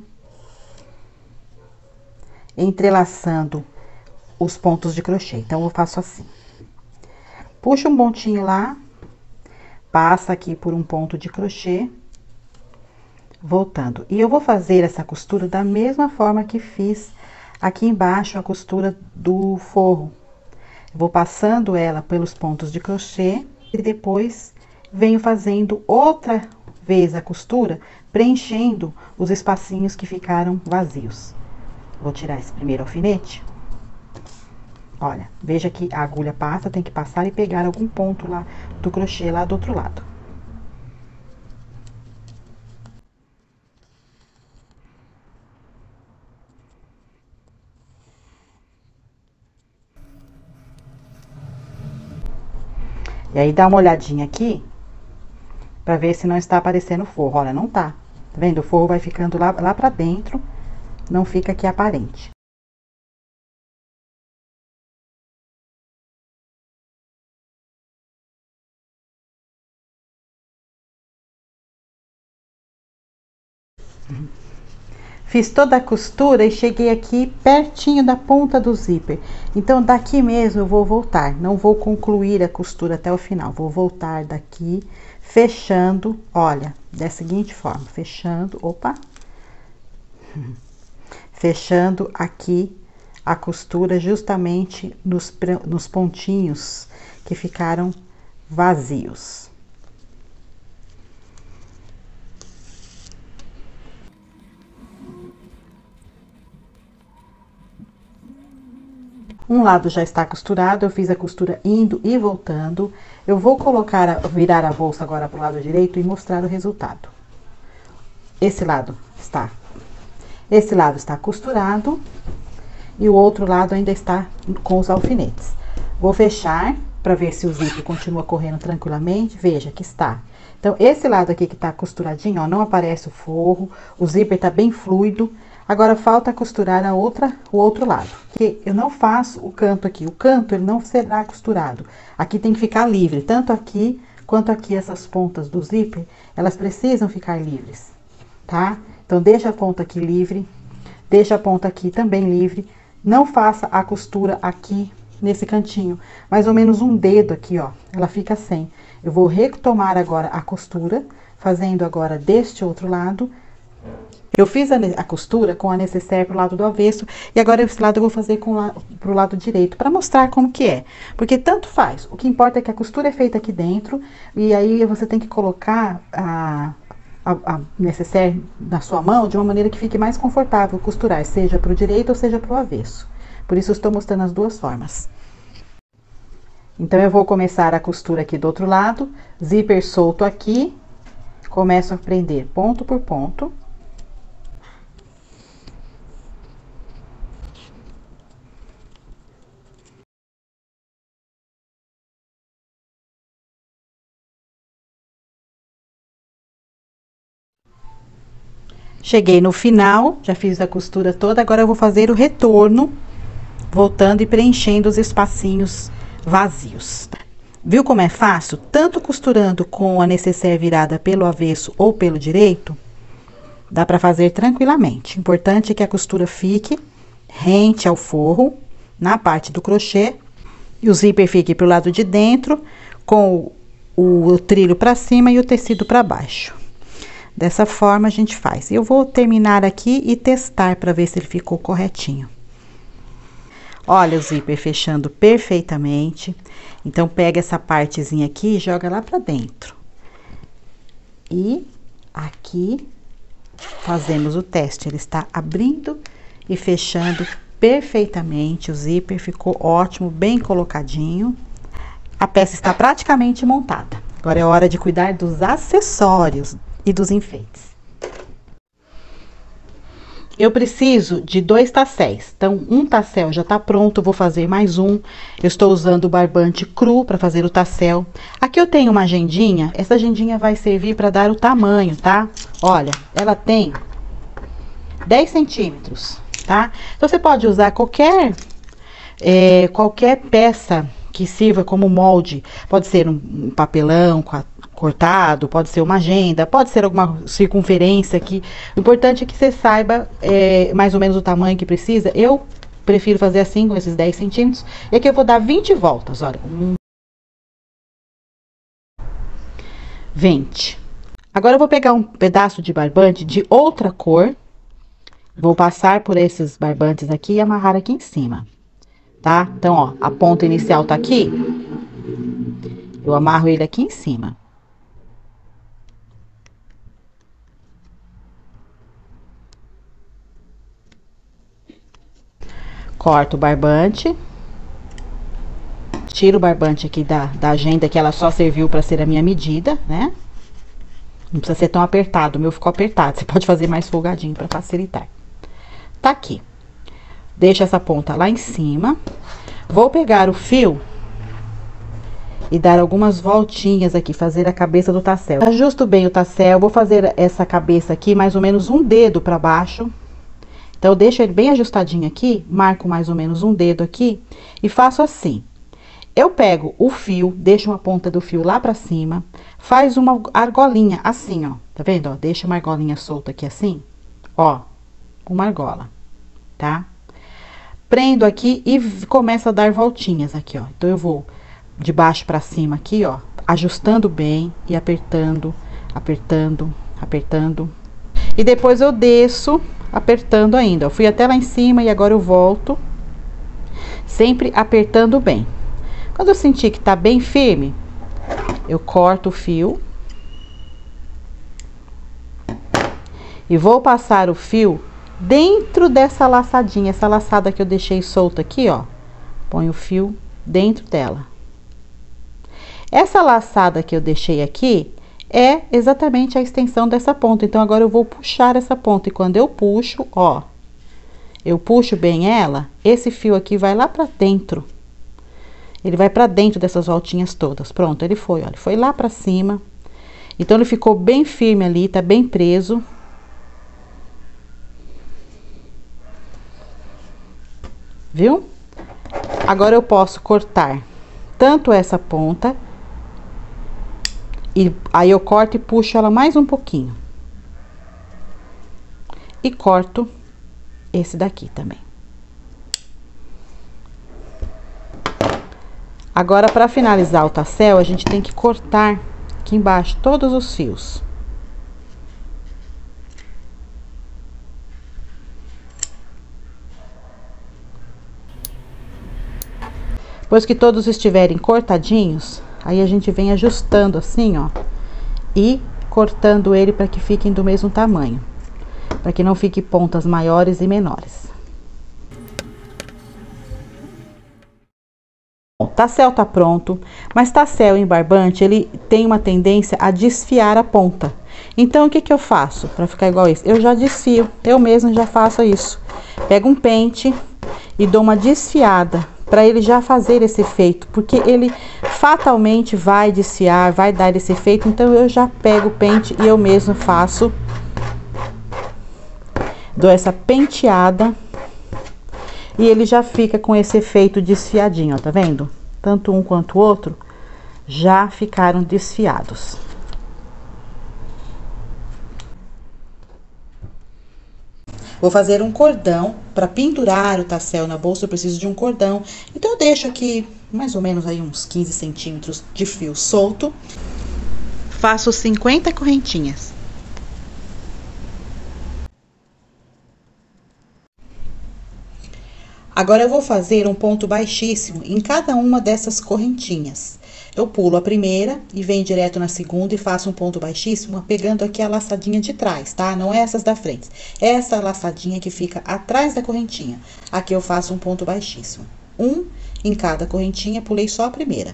entrelaçando os pontos de crochê. Então, eu faço assim. Puxa um pontinho lá, passa aqui por um ponto de crochê, voltando. E eu vou fazer essa costura da mesma forma que fiz aqui embaixo a costura do forro. Eu vou passando ela pelos pontos de crochê e depois venho fazendo outra vez a costura, preenchendo os espacinhos que ficaram vazios. Vou tirar esse primeiro alfinete. Olha, veja que a agulha passa, tem que passar e pegar algum ponto lá do crochê lá do outro lado. E aí, dá uma olhadinha aqui, pra ver se não está aparecendo forro. Olha, não tá. Tá vendo? O forro vai ficando lá pra dentro, não fica aqui aparente. Fiz toda a costura e cheguei aqui pertinho da ponta do zíper. Então, daqui mesmo eu vou voltar. Não vou concluir a costura até o final. Vou voltar daqui, fechando, olha, da seguinte forma. Fechando, opa. Fechando aqui a costura justamente nos pontinhos que ficaram vazios. Um lado já está costurado, eu fiz a costura indo e voltando. Eu vou virar a bolsa agora para o lado direito e mostrar o resultado. Esse lado está costurado e o outro lado ainda está com os alfinetes. Vou fechar para ver se o zíper continua correndo tranquilamente. Veja que está. Então, esse lado aqui que tá costuradinho, ó, não aparece o forro, o zíper tá bem fluido. Agora, falta costurar o outro lado. Porque eu não faço o canto aqui. O canto, ele não será costurado. Aqui tem que ficar livre. Tanto aqui, quanto aqui, essas pontas do zíper, elas precisam ficar livres, tá? Então, deixa a ponta aqui livre. Deixa a ponta aqui também livre. Não faça a costura aqui, nesse cantinho. Mais ou menos um dedo aqui, ó. Ela fica sem. Eu vou retomar agora a costura, fazendo agora deste outro lado. Eu fiz a costura com a necessaire pro lado do avesso, e agora esse lado eu vou fazer pro lado direito, para mostrar como que é. Porque tanto faz, o que importa é que a costura é feita aqui dentro, e aí você tem que colocar a necessaire na sua mão de uma maneira que fique mais confortável costurar, seja para o direito ou seja para o avesso. Por isso, eu estou mostrando as duas formas. Então, eu vou começar a costura aqui do outro lado, zíper solto aqui, começo a prender ponto por ponto. Cheguei no final, já fiz a costura toda, agora eu vou fazer o retorno, voltando e preenchendo os espacinhos vazios. Viu como é fácil? Tanto costurando com a necessaire virada pelo avesso ou pelo direito, dá pra fazer tranquilamente. Importante é que a costura fique rente ao forro, na parte do crochê, e o zíper fique pro lado de dentro, com o trilho pra cima e o tecido pra baixo. Dessa forma a gente faz. Eu vou terminar aqui e testar para ver se ele ficou corretinho. Olha o zíper fechando perfeitamente. Então, pega essa partezinha aqui e joga lá para dentro. E aqui fazemos o teste. Ele está abrindo e fechando perfeitamente. O zíper ficou ótimo, bem colocadinho. A peça está praticamente montada. Agora é hora de cuidar dos acessórios e dos enfeites. Eu preciso de 2 tasséis. Então, um tassel já tá pronto, vou fazer mais um. Eu estou usando o barbante cru para fazer o tassel. Aqui eu tenho uma agendinha. Essa agendinha vai servir para dar o tamanho, tá? Olha, ela tem 10 centímetros, tá? Então, você pode usar qualquer peça que sirva como molde. Pode ser um papelão cortado, pode ser uma agenda, pode ser alguma circunferência aqui. O importante é que você saiba mais ou menos o tamanho que precisa. Eu prefiro fazer assim, com esses 10 centímetros. E aqui eu vou dar 20 voltas, olha. 20. Agora eu vou pegar um pedaço de barbante de outra cor. Vou passar por esses barbantes aqui e amarrar aqui em cima, tá? Então, ó, a ponta inicial tá aqui. Eu amarro ele aqui em cima. Corto o barbante. Tiro o barbante aqui da agenda, que ela só serviu para ser a minha medida, né? Não precisa ser tão apertado, o meu ficou apertado. Você pode fazer mais folgadinho para facilitar. Tá aqui. Deixa essa ponta lá em cima. Vou pegar o fio e dar algumas voltinhas aqui, fazer a cabeça do tassel. Ajusto bem o tassel, vou fazer essa cabeça aqui mais ou menos um dedo para baixo. Então, eu deixo ele bem ajustadinho aqui, marco mais ou menos um dedo aqui e faço assim. Eu pego o fio, deixo uma ponta do fio lá pra cima, faz uma argolinha assim, ó. Tá vendo, ó? Deixa uma argolinha solta aqui assim, ó, uma argola, tá? Prendo aqui e começo a dar voltinhas aqui, ó. Então, eu vou de baixo pra cima aqui, ó, ajustando bem e apertando, apertando, apertando. E depois eu desço apertando ainda. Eu fui até lá em cima e agora eu volto, sempre apertando bem. Quando eu sentir que tá bem firme, eu corto o fio e vou passar o fio dentro dessa laçadinha, essa laçada que eu deixei solta aqui, ó. Põe o fio dentro dela. Essa laçada que eu deixei aqui é exatamente a extensão dessa ponta. Então, agora eu vou puxar essa ponta. E quando eu puxo, ó, eu puxo bem ela, esse fio aqui vai lá pra dentro. Ele vai pra dentro dessas voltinhas todas. Pronto, ele foi, olha, foi lá pra cima. Então, ele ficou bem firme ali, tá bem preso. Viu? Agora, eu posso cortar tanto essa ponta... E aí eu corto e puxo ela mais um pouquinho. E corto esse daqui também. Agora, para finalizar o tassel, a gente tem que cortar aqui embaixo todos os fios. Depois que todos estiverem cortadinhos, aí a gente vem ajustando assim, ó, e cortando ele para que fiquem do mesmo tamanho, para que não fique pontas maiores e menores. Bom, tassel tá pronto, mas tassel em barbante, ele tem uma tendência a desfiar a ponta. Então, o que que eu faço para ficar igual esse? Eu já desfio, eu mesma já faço isso. Pego um pente e dou uma desfiada, para ele já fazer esse efeito, porque ele fatalmente vai desfiar, vai dar esse efeito. Então, eu já pego o pente e eu mesma faço, dou essa penteada e ele já fica com esse efeito desfiadinho, ó, tá vendo? Tanto um quanto o outro já ficaram desfiados. Vou fazer um cordão para pendurar o tassel na bolsa. Eu preciso de um cordão, então eu deixo aqui mais ou menos aí uns 15 centímetros de fio solto. Faço 50 correntinhas. Agora eu vou fazer um ponto baixíssimo em cada uma dessas correntinhas. Eu pulo a primeira e venho direto na segunda e faço um ponto baixíssimo, pegando aqui a laçadinha de trás, tá? Não é essas da frente, é essa laçadinha que fica atrás da correntinha. Aqui eu faço um ponto baixíssimo. Um em cada correntinha, pulei só a primeira.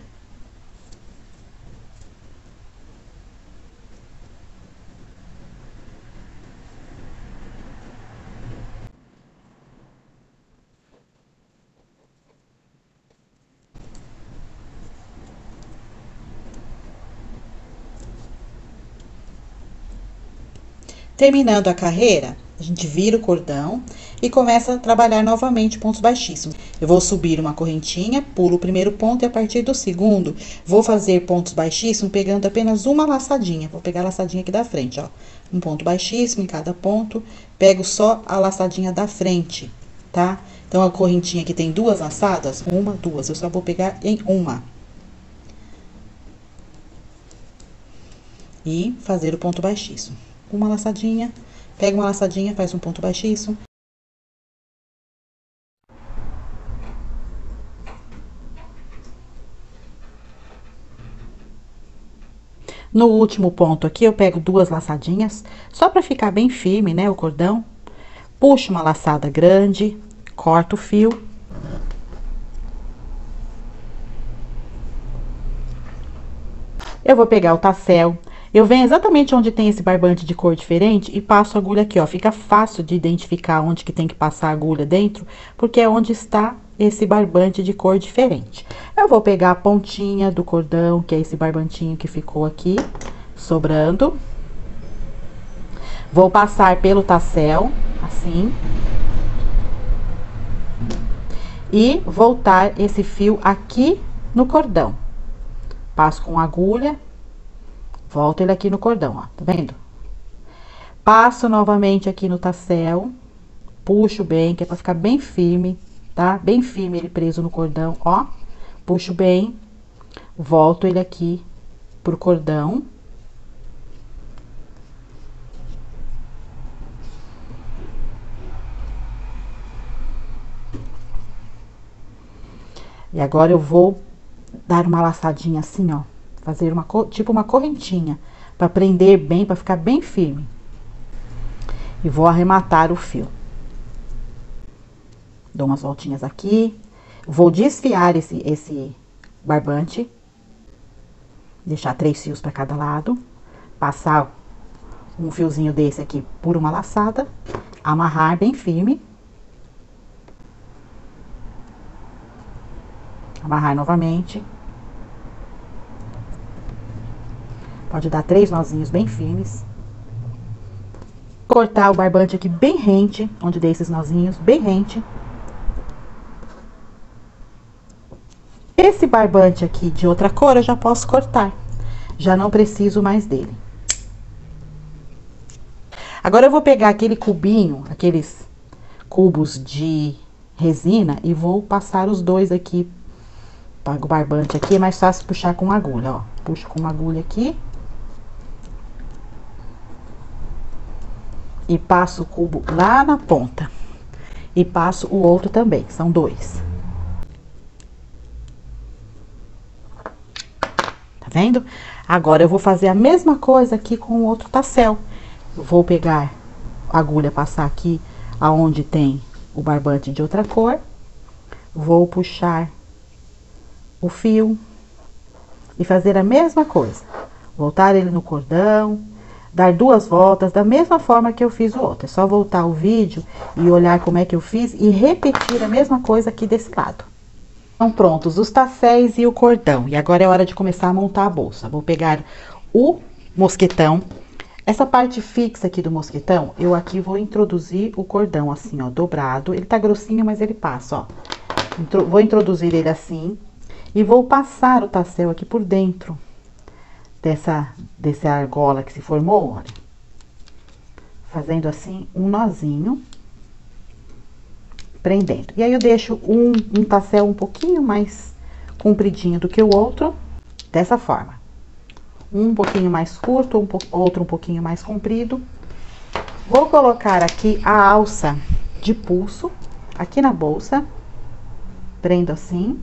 Terminando a carreira, a gente vira o cordão e começa a trabalhar novamente pontos baixíssimos. Eu vou subir uma correntinha, pulo o primeiro ponto e a partir do segundo, vou fazer pontos baixíssimos pegando apenas uma laçadinha. Vou pegar a laçadinha aqui da frente, ó. Um ponto baixíssimo em cada ponto, pego só a laçadinha da frente, tá? Então, a correntinha aqui tem duas laçadas, uma, duas, eu só vou pegar em uma. E fazer o ponto baixíssimo. Uma laçadinha, pega uma laçadinha, faz um ponto baixíssimo. No último ponto aqui, eu pego duas laçadinhas, só para ficar bem firme, né, o cordão. Puxo uma laçada grande, corto o fio. Eu vou pegar o tassel. Eu venho exatamente onde tem esse barbante de cor diferente e passo a agulha aqui, ó. Fica fácil de identificar onde que tem que passar a agulha dentro, porque é onde está esse barbante de cor diferente. Eu vou pegar a pontinha do cordão, que é esse barbantinho que ficou aqui, sobrando. Vou passar pelo tassel, assim. E voltar esse fio aqui no cordão. Passo com agulha. Volto ele aqui no cordão, ó, tá vendo? Passo novamente aqui no tassel, puxo bem, que é pra ficar bem firme, tá? Bem firme ele preso no cordão, ó. Puxo bem, volto ele aqui pro cordão. E agora eu vou dar uma laçadinha assim, ó. Fazer uma, tipo uma correntinha, para prender bem, para ficar bem firme. E vou arrematar o fio. Dou umas voltinhas aqui. Vou desfiar esse barbante. Deixar 3 fios para cada lado. Passar um fiozinho desse aqui por uma laçada. Amarrar bem firme. Amarrar novamente. Pode dar 3 nozinhos bem firmes. Cortar o barbante aqui bem rente, onde dei esses nozinhos, bem rente. Esse barbante aqui de outra cor eu já posso cortar. Já não preciso mais dele. Agora eu vou pegar aquele cubinho, aqueles cubos de resina e vou passar os dois aqui. Pago o barbante aqui, é mais fácil puxar com agulha, ó. Puxo com uma agulha aqui. E passo o cubo lá na ponta. E passo o outro também, são 2. Tá vendo? Agora eu vou fazer a mesma coisa aqui com o outro tassel. Eu vou pegar a agulha, passar aqui aonde tem o barbante de outra cor. Vou puxar o fio e fazer a mesma coisa. Voltar ele no cordão, dar 2 voltas da mesma forma que eu fiz o outro. É só voltar o vídeo e olhar como é que eu fiz e repetir a mesma coisa aqui desse lado. Estão prontos os tasséis e o cordão. E agora é hora de começar a montar a bolsa. Vou pegar o mosquetão. Essa parte fixa aqui do mosquetão, eu aqui vou introduzir o cordão assim, ó, dobrado. Ele tá grossinho, mas ele passa, ó. Vou introduzir ele assim e vou passar o tassel aqui por dentro dessa argola que se formou, olha. Fazendo assim um nozinho, prendendo. E aí eu deixo um tassel um pouquinho mais compridinho do que o outro, dessa forma. Um pouquinho mais curto, outro um pouquinho mais comprido. Vou colocar aqui a alça de pulso, aqui na bolsa. Prendo assim.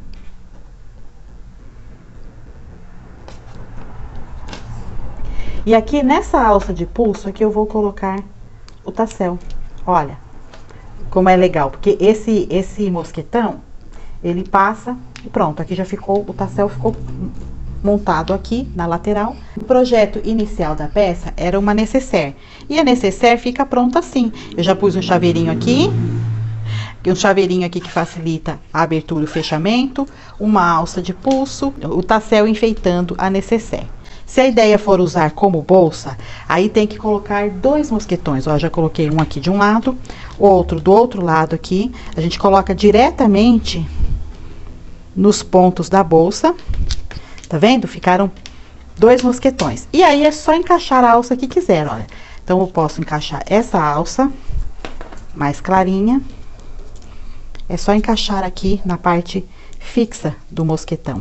E aqui nessa alça de pulso aqui eu vou colocar o tassel. Olha como é legal, porque esse mosquetão, ele passa e pronto, aqui já ficou, o tassel ficou montado aqui na lateral. O projeto inicial da peça era uma nécessaire, e a nécessaire fica pronta assim. Eu já pus um chaveirinho aqui que facilita a abertura e o fechamento, uma alça de pulso, o tassel enfeitando a nécessaire. Se a ideia for usar como bolsa, aí tem que colocar 2 mosquetões. Ó, já coloquei um aqui de um lado, outro do outro lado aqui. A gente coloca diretamente nos pontos da bolsa. Tá vendo? Ficaram 2 mosquetões. E aí é só encaixar a alça que quiser, olha. Então eu posso encaixar essa alça mais clarinha. É só encaixar aqui na parte fixa do mosquetão.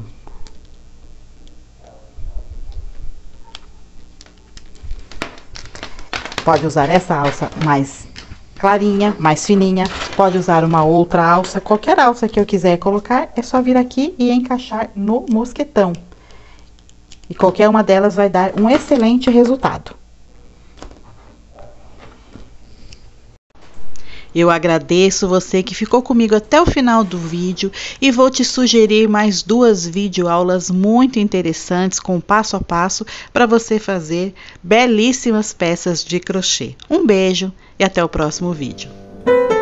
Pode usar essa alça mais clarinha, mais fininha. Pode usar uma outra alça, qualquer alça que eu quiser colocar, é só vir aqui e encaixar no mosquetão. E qualquer uma delas vai dar um excelente resultado. Eu agradeço você que ficou comigo até o final do vídeo e vou te sugerir mais 2 videoaulas muito interessantes com passo a passo para você fazer belíssimas peças de crochê. Um beijo e até o próximo vídeo.